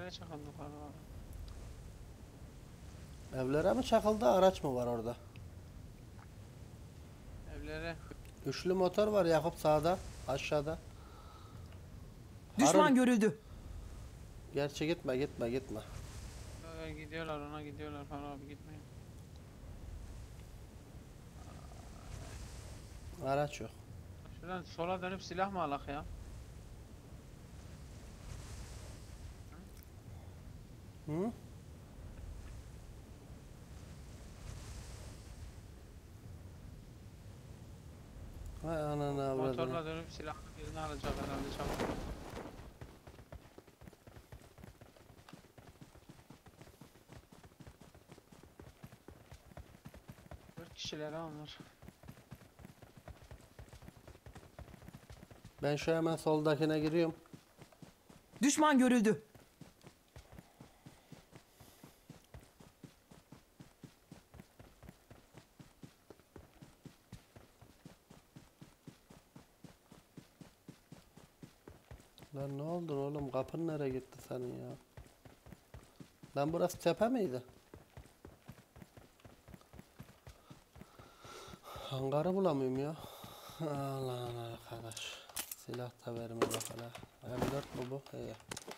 evlere çakıldı Faruk abi. Evlere mi çakıldı, araç mı var orada? Evlere. Üçlü motor var Yakup, sağda, aşağıda. Düşman Harun. görüldü. Gerçi gitme. Gidiyorlar, ona gidiyorlar Faruk abi, gitmeyin. Araç yok. Şuradan sola dönüp silah mı alak ya? Hı? Hay anana avradını. Motorla dönüp silahlı birini alacak herhalde çabuk. 4 kişiler onlar. Ben şu hemen soldakine giriyorum. Düşman görüldü. Lan ne oldu oğlum? Kapın nereye gitti senin ya? Lan burası tepe miydi? Hangarı bulamıyorum ya. Allah arkadaş. Silah da verme bak hele. M4 mu bu? He.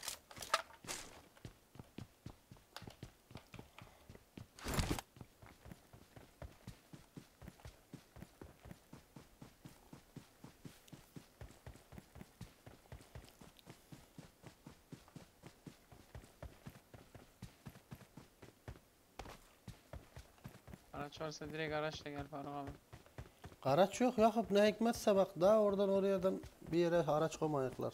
Araç varsa direkt araçla gel Faruk abi. Araç yok Yakup, ne hikmetse bak, daha oradan oradan bir yere araç koymayacaklar.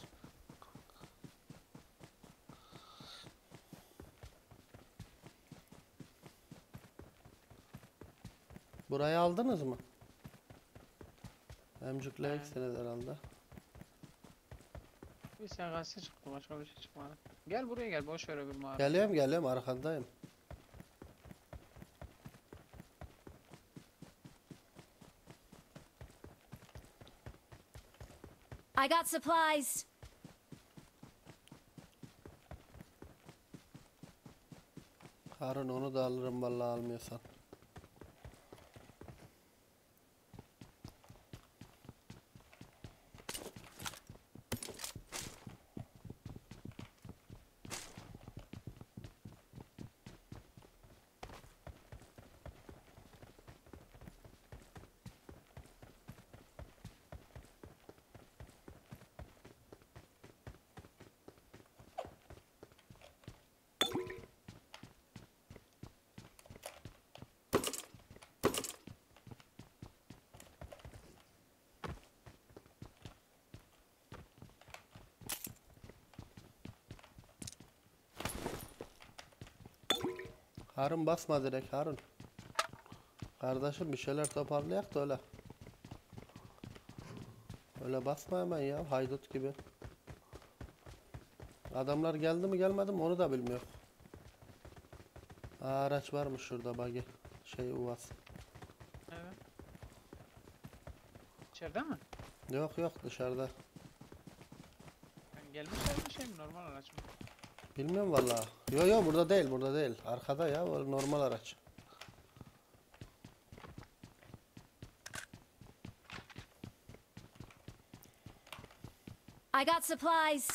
Burayı aldınız mı? Emcükle Evet. eksiniz herhalde. Bir SKS çıktı, başka bir şey çıkmadı. Gel buraya gel, boş ver öbür mağara. Geliyorum arkandayım. I got supplies. Harun onu da alırım vallahi, almıyorsan. Harun basma direkt Harun. Kardeşim bir şeyler toparlayak da öyle. Öyle basma hemen ya, haydut gibi. Adamlar geldi mi gelmedi mi onu da bilmiyor. Aa, araç varmış şurada, buggy. Uvas. Evet. İçeride mi? Yok dışarıda. Yani gelmişler mi, şey mi, normal araç mı? Bilmiyorum vallahi. Yo burada değil. Arkada ya, o normal araç. I got supplies.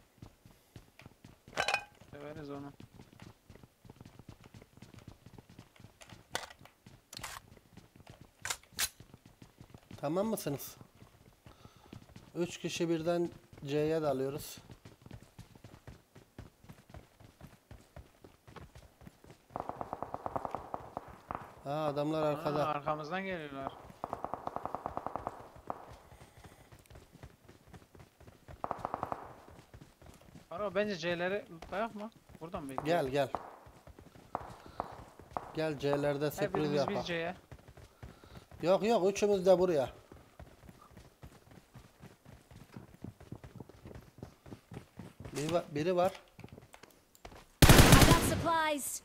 Severiz onu. Tamam mısınız? 3 kişi birden C'ye dalıyoruz. Ha, adamlar arkada. Arkamızdan geliyorlar. Faruk bence C'leri lootlayak mı? Buradan mı? Gel. Gel C'lerde sürpriz Hepimiz yapalım. bir C'ye. Yok üçümüz de buraya. Biri var. I got supplies.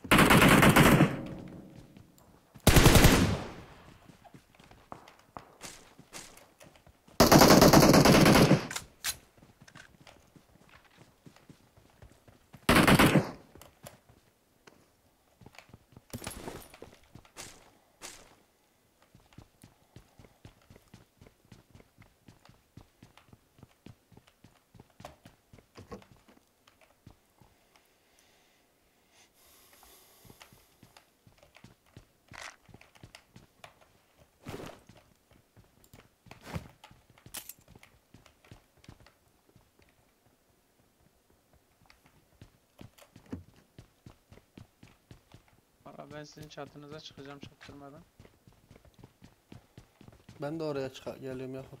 Ben sizin çatınıza çıkacağım çaktırmadan. Ben de oraya geliyorum Yakup.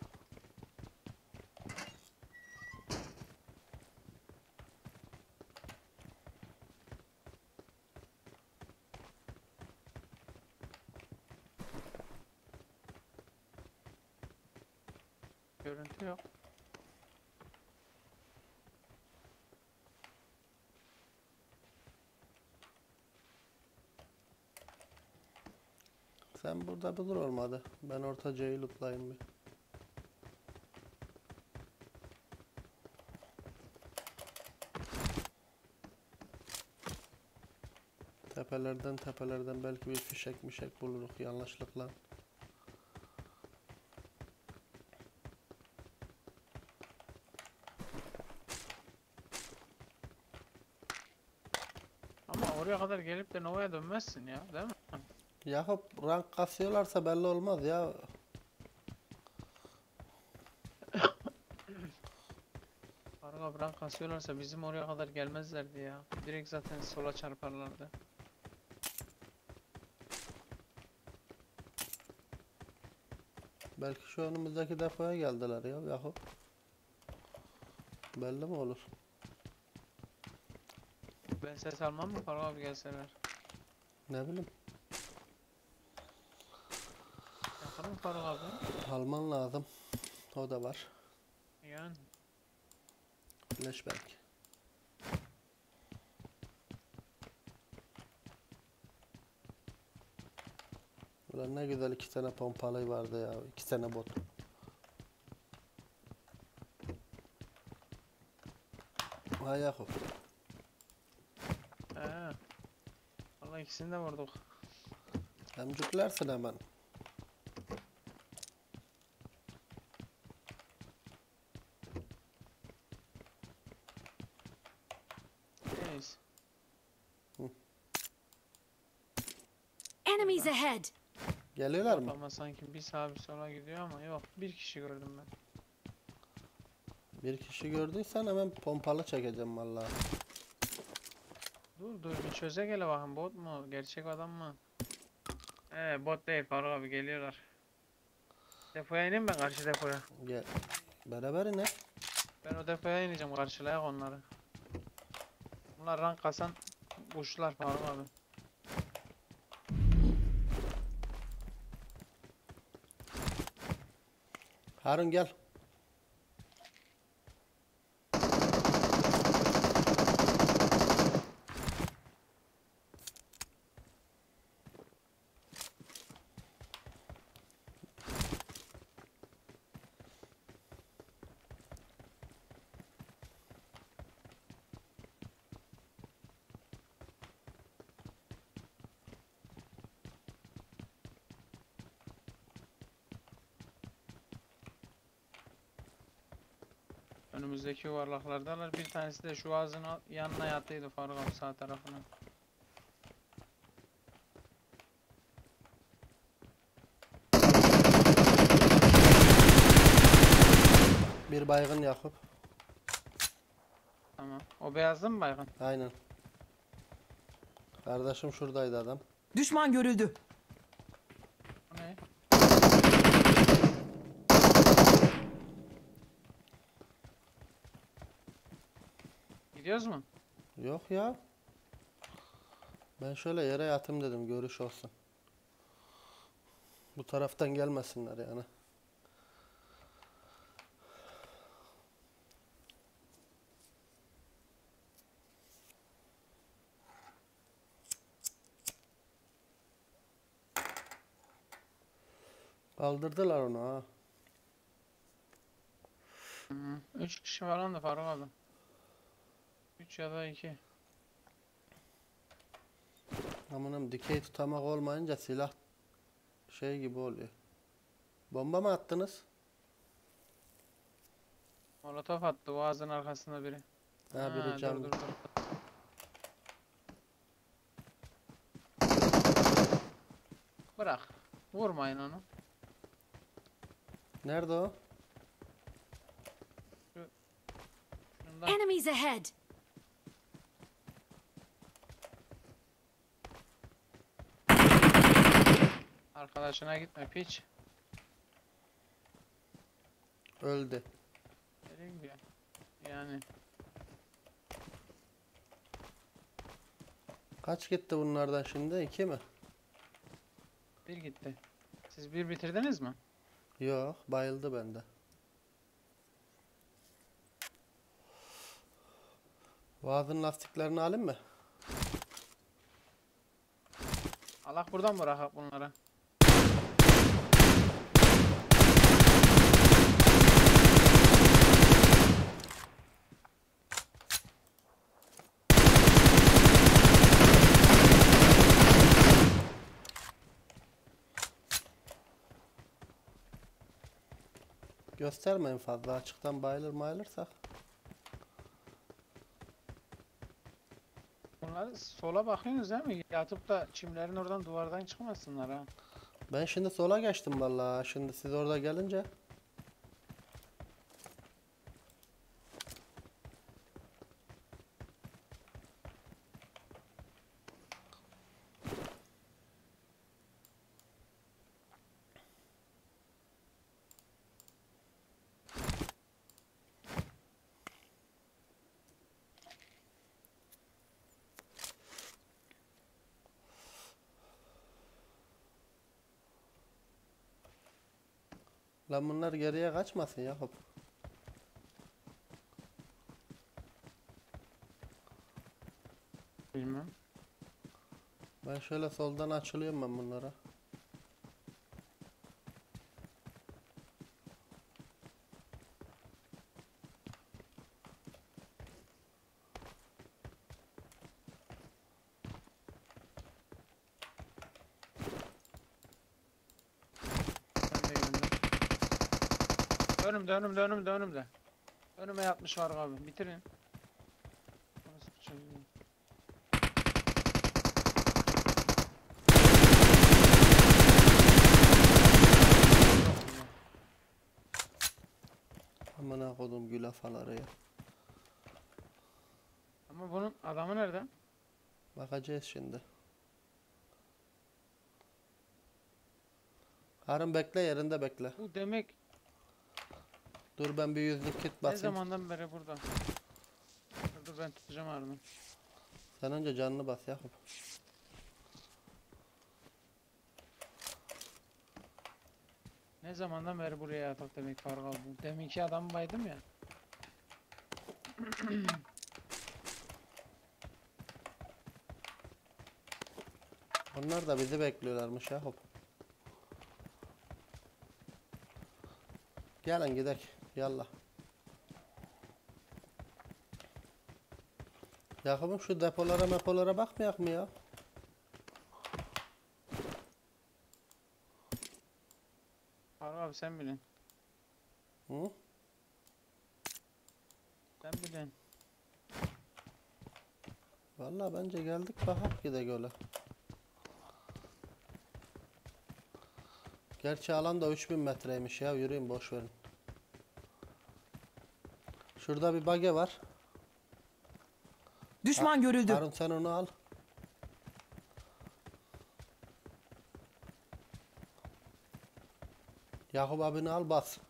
Görüntü yok. Sen burada bir dur olmadı. Ben ortacayı lootlayayım bir. Tepelerden belki bir fişek mişek buluruz yanlışlıkla. Ama oraya kadar gelip de Nova'ya dönmezsin ya, değil mi? Yakup rank kasıyorlarsa belli olmaz ya. Karga bırak kasıyorlarsa bizim oraya kadar gelmezlerdi ya. Direkt zaten sola çarparlardı. Belki şu önümüzdeki depoya geldiler ya Yakup. Belli mi olur? Ben ses almam mı Karga abi gelseler? Ne bileyim. Yaparım Karga abi. Alman lazım. O da var. Yani. Flashback. Ulan ne güzel 2 tane pompalı vardı ya. 2 tane bot. Hay Yakup. He. Vallahi ikisini de vurduk. Emcüklersin hemen. Neyse. Enemies ahead! Geliyorlar mı? Ama sanki bir sağa bir sola gidiyor ama yok. Bir kişi gördüm ben. Bir kişi gördüysen hemen pompalı çekeceğim vallahi. Dur bir çöze gele bakın, bot mu gerçek adam mı? Bot değil Faruk abi, geliyorlar. Depoya ineyim ben, karşı depoya. Gel. Beraber ine. Ben o depoya ineceğim, karşılayak onları. Bunlar rank kasan kuşlar Faruk abi. Harun gel. Önümüzdeki yuvarlaklardalar. Bir tanesi de şu ağzın yanına yattıydı Faruk abi, sağ tarafına. Bir baygın Yakup. Tamam. O beyazlı mı baygın? Aynen. Kardeşim şuradaydı adam. Düşman görüldü. O ne? Gidiyoruz mu? Yok ya. Ben şöyle yere yatayım dedim, görüş olsun. Bu taraftan gelmesinler yani. Kaldırdılar onu ha. 3 kişi falan da Faruk abi. 3 ya da 2. Amanım dikey tutamak olmayınca silah şey gibi oluyor. Bomba mı attınız? Molotof attı o ağzın arkasında biri. Ha biri dur, cam. dur, dur. Bırak. Vurmayın onu. Nerede o? Şundan. Enemies ahead! Arkadaşına gitme piç. Öldü. Nereye gidiyor? Yani Kaç gitti bunlardan şimdi? 2 mi? bir gitti. Siz bir bitirdiniz mi? Yok, bayıldı bende. Boğazın lastiklerini alayım mı? Allah buradan bırakak bunlara. Göstermeyin fazla, açıktan bayılır mayılırsak. Bunlar sola bakıyorsunuz değil mi? Yatıp da çimlerin oradan duvardan çıkmasınlar ha. Ben şimdi sola geçtim vallahi. Şimdi siz orada gelince. Lan bunlar geriye kaçmasın Yakup. Bilmem. Ben şöyle soldan açılıyorum ben bunlara. Ben de önümde. Önümde. Önüme yatmış var abi. Bitirin. Orası bir çocuğu. Çok güzel. Amına kodum gül afaları ya. Ama bunun adamı nerede? Bakacağız şimdi. Harun bekle, yerinde bekle. Bu demek Dur ben bir 100'lük kit ne basayım. zamandan beri burada? Dur ben tutacağım ardını. Sen önce canını bas Yakup. Ne zamandan beri buraya yatak demek Faruk abi. Deminki adamı baydım ya. Onlar da bizi bekliyorlarmış Yakup. Gelin gidelim. Yallah. Yakup'um şu depolara bakmayak mı ya? Faruk abi sen bilin. Hı? Sen bilin. Vallahi bence geldik bakak gidelim öyle. Gerçi alan da 3000 metreymiş ya, yürüyün boş verin. Şurada bir bage var. Düşman görüldü. Harun sen onu al. Yakup abini al bas.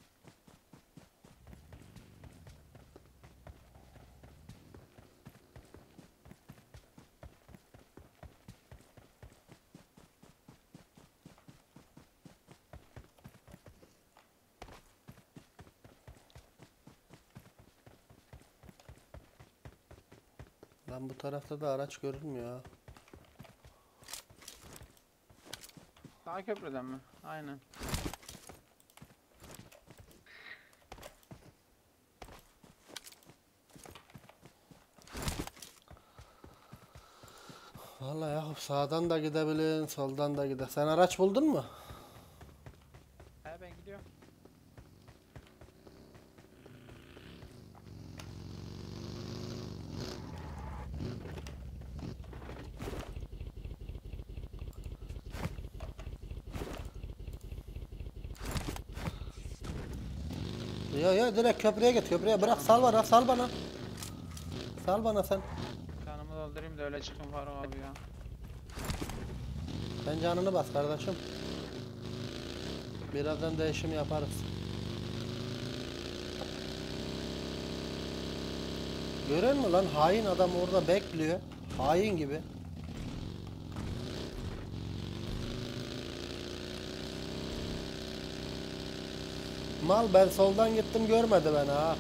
Lan bu tarafta da araç görünmüyor ha. Sağ köprüden mi? Aynen. Vallahi Yakup sağdan da gidebilin, soldan da gider. Sen araç buldun mu? He ben gidiyorum. Ya direkt köprüye git, köprüye bırak, sal bana, sal bana. Sal bana sen. Canımı doldurayım da öyle çıkın Faruk abi ya. Sen canını bas kardeşim. Birazdan değişim yaparız. Görün mü lan, hain adam orada bekliyor. Hain gibi. Mal, ben soldan gittim, görmedi beni ha.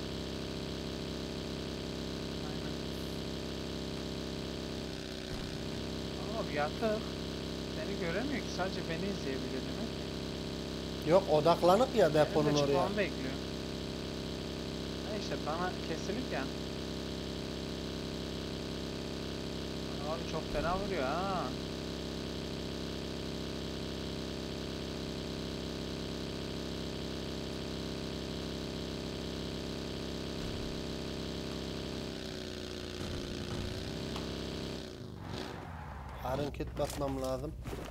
Aynen. Ama bir yatık. Seni göremiyor ki, sadece beni izleyebiliyor demek. Yok, odaklanıp ya Benim deponun de oraya. çıkmamı bekliyor. Ha işte bana kesilip ya. Abi çok fena vuruyor ha. Harun kit basmam lazım.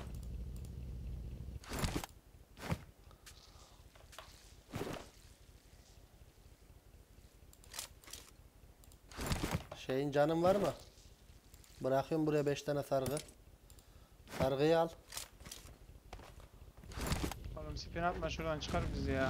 Şeyin canın var mı? Bırakıyorum buraya 5 tane sargı. Sargıyı al. Oğlum spin atma, şuradan çıkar bizi ya.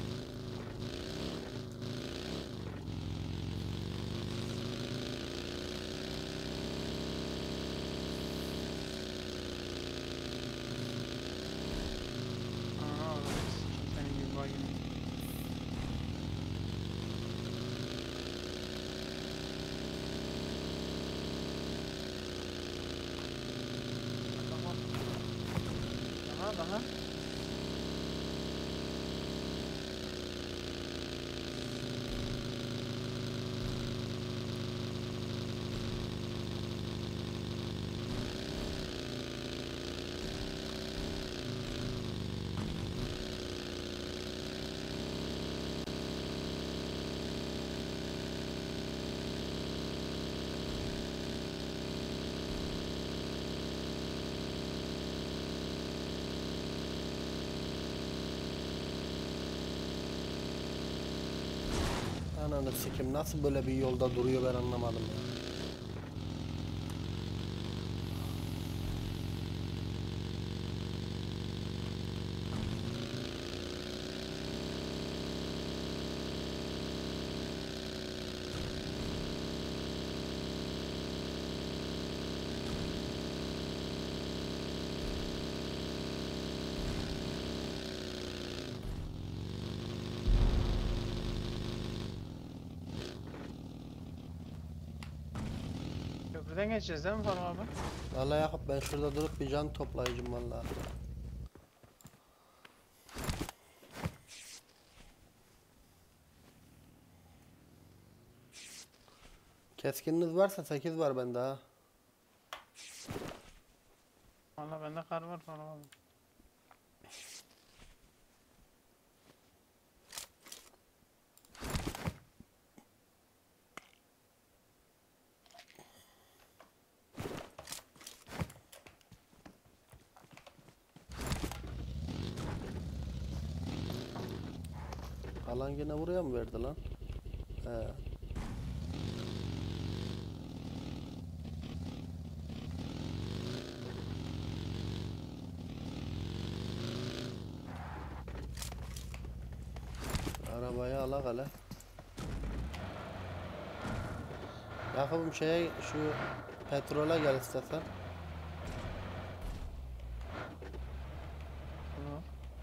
Aha oğlum, senin gibi vay gibi. Tamam. Daha. Ananı sikim, nasıl böyle bir yolda duruyor ben anlamadım ya. Köprüden geçeceğiz değil mi Faruk abi? Vallahi Yakup, ben şurada durup bir can toplayacağım vallahi. Keskininiz varsa 8 var bende ha. Valla bende kar var Faruk abi. Alan yine buraya mı verdi lan? He. Arabayı alak hele. Yakup'um şeye, şu petrola gel istersen. Tamam.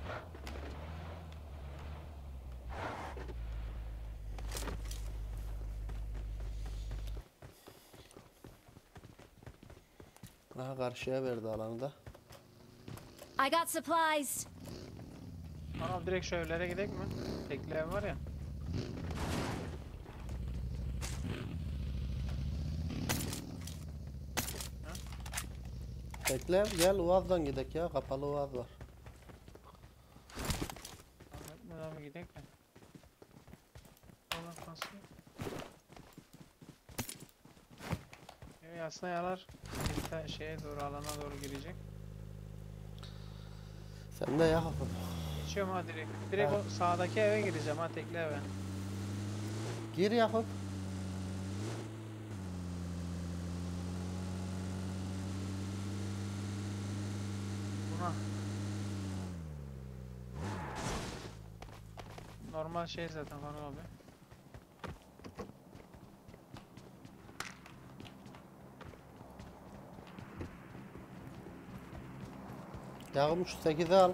Aha, karşıya verdi alanı da. I got supplies. Faruk abi direkt şu evlere gidelim mi? Tekli ev var ya. Bekle, gel Uaz'dan gidek ya, kapalı Uaz var. Ahmet abi gidelim mi? Allah kasıyor. Aslında yalar bir şeye doğru, alana doğru girecek. Sen de Yakup'um. Geçiyorum ha direkt. Direkt Ha. o sağdaki eve gireceğim ha, tekli eve. Gir Yakup. ha. Normal şey zaten Faruk abi. Yağım şu 8'i al.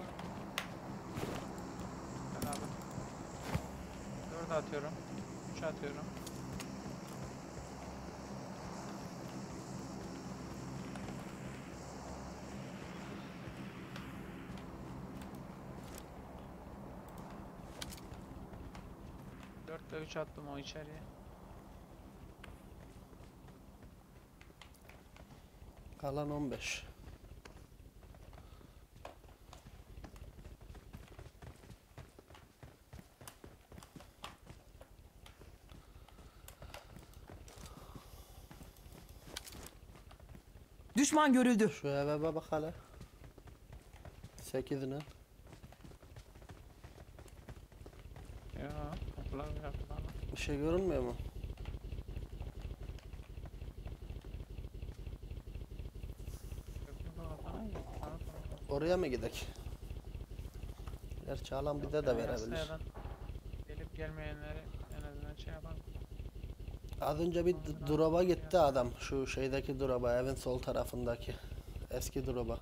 Ben abi. 4 atıyorum. 3 atıyorum. Dört ve 3 attım o içeriye. Kalan 15. Düşman görüldü. Şu eve bir bak hele. 8'ine. Ya kapılar kapılar. Bir şey görünmüyor mu? Köprü kapatana git. Oraya mı gidek? Gerçi alan bir de verebilir. Gelip gelmeyenleri en azından şey yapalım. Az önce bir drop'a gitti adam. Şu şeydeki drop'a, evin sol tarafındaki. Eski drop'a.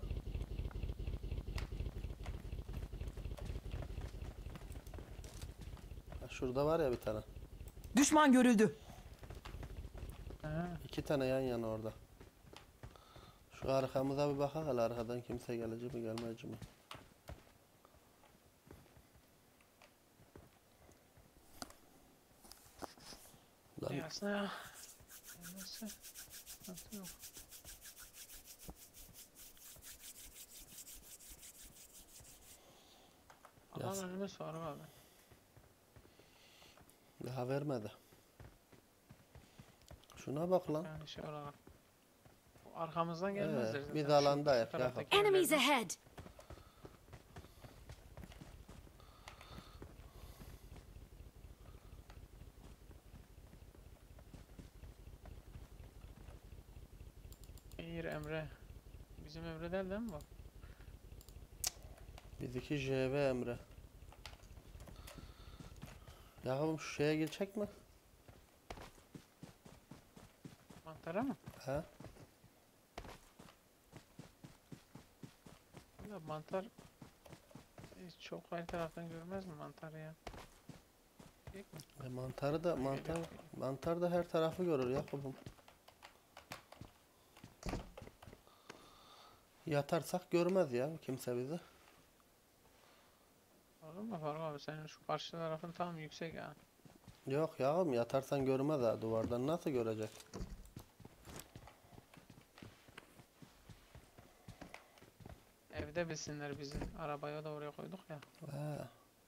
Şurada var ya bir tane. Düşman görüldü. He. 2 tane yan yana orada. Şu arkamıza bir bakalım hele, arkadan kimse gelecek mi gelmeyecek mi? Lan Ya aslında ya. Nasıl? Nasıl yok? Yaz. Alan önüme Faruk abi. daha vermedi. Şuna bak lan. Yani şey olarak. Bu arkamızdan gelmezler zaten. biz Şu alandayız, taraftaki Enemies evlerden. ahead! Hayır Emre. Bizim Emre değil mi bu? Bizdeki JV Emre. Yahu şu şeye geçecek mi? Mantara mı? He? Valla mantar hiç çok aynı taraftan görmez mi mantarı ya? Değil mi? Mantarı da mantar da her tarafı görür Yakup'um. Yatarsak görmez ya kimse bizi. Olur mu Faruk abi? Senin şu karşı tarafın tam yüksek ya. Yok yavrum, yatarsan görmez ha, duvardan nasıl görecek? Evde bilsinler bizi. Arabayı da oraya koyduk ya. He.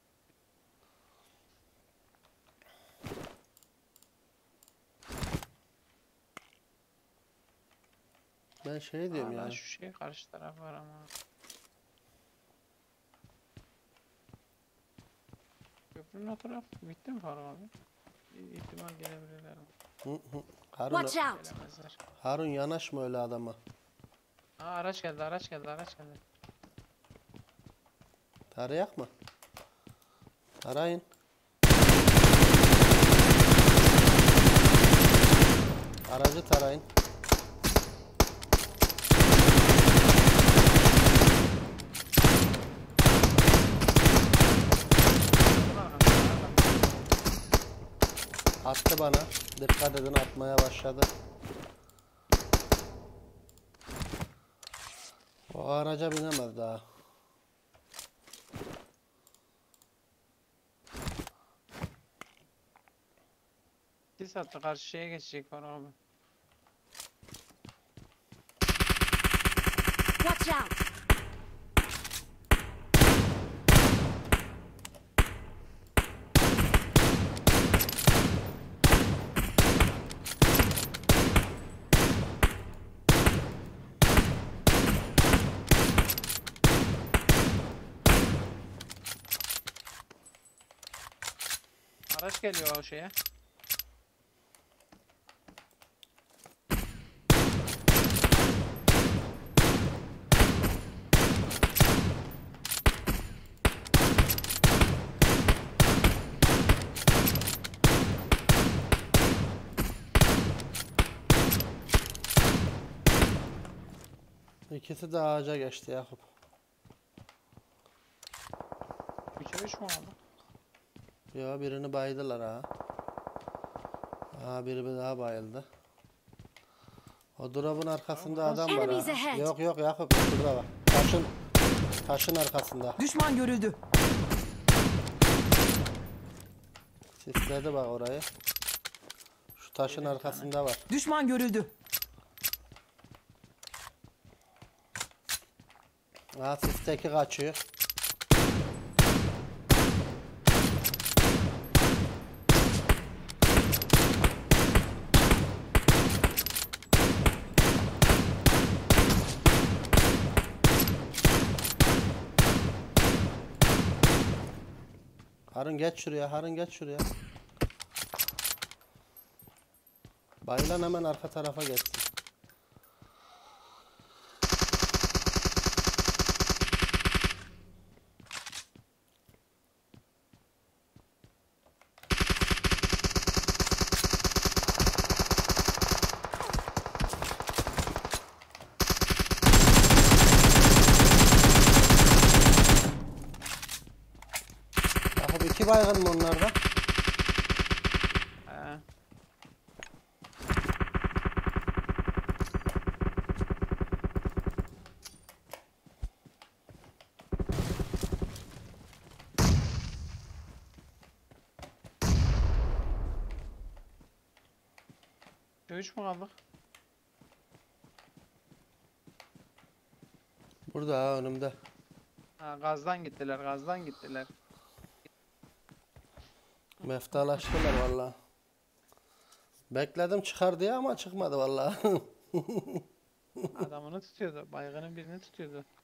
Ben şey diyorum Hala yani. şu şey karşı taraf var ama. Köprünün o taraf bitti mi Faruk abi? Bir ihtimal gelebilirler mi? Harun, Watch out! Gelemezler. Harun yanaşma öyle adama. Aa araç geldi, araç geldi, araç geldi. Tarayak mı? Tarayın. Aracı tarayın. Attı bana. Dikkat edin, atmaya başladı. O araca binemez daha. Sis attı, karşı şeye geçecek Faruk abi. Watch out! Araç geliyor o şeye. İkisi de ağaca geçti Yakup. 3'e 3 mü oldu? Ya birini baydılar ha. Biri bir daha bayıldı. O drop'un arkasında adam var Enemies ha. ahead. Yok yok Yakup şurada bak. Taşın arkasında. Düşman görüldü. Sisledi bak orayı. Şu taşın arkasında var. Düşman görüldü. Sisteki kaçıyor. Harun geç şuraya, Harun geç şuraya. Bayılan hemen arka tarafa geçsin. Yakup 2 baygın mı onlarda? He. Üç mü kaldık? Burada ha önümde. Ha, gazdan gittiler, gazdan gittiler. Meftalaştılar vallahi. Bekledim çıkar diye ama çıkmadı vallahi. Adamını tutuyordu, baygının birini tutuyordu.